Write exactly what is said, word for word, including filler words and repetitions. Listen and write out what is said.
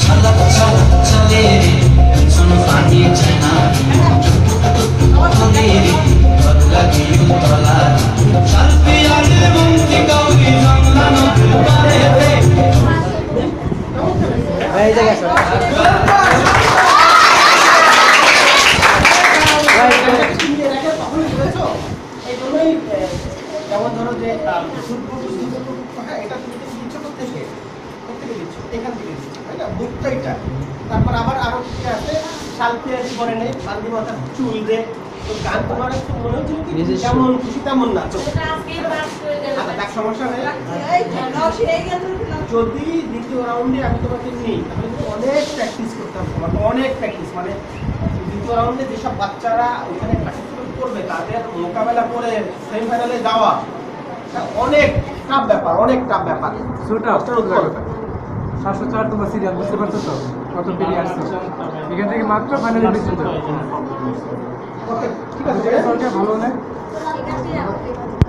যেমন ধরো যে এটা তুমি দিচ্ছ থেকে থেকে দিচ্ছ এখান থেকে দিচ্ছ তাই না বুকটা এটা তারপর আবার আরো কিছু আছে শালপিয়ারি করে নেই শালদি মাথা চুল দে তো গান তোমার একটু মনে হচ্ছে কি যেমন খুশি তেমন নাচো দেখ সমস্যা নেই যদি দ্বিতীয় রাউন্ডে আমি তোমাকে নিই তাহলে অনেক প্র্যাকটিস করতাম তোমাকে অনেক প্র্যাকটিস মানে দ্বিতীয় রাউন্ডে যেসব বাচ্চারা ওখানে পার্টিসিপেট করবে তাদের মোকাবেলা করে সেমিফাইনালে যাওয়া অনেক টাফ ব্যাপার অনেক টাফ ব্যাপার সাতশো চার তোমার সিরিয়াল বুঝতে পারছো তো কত পেরিয়ে আসছো এখান থেকে মাত্র ফাইনালে পর্যন্ত ঠিক আছে ভালো না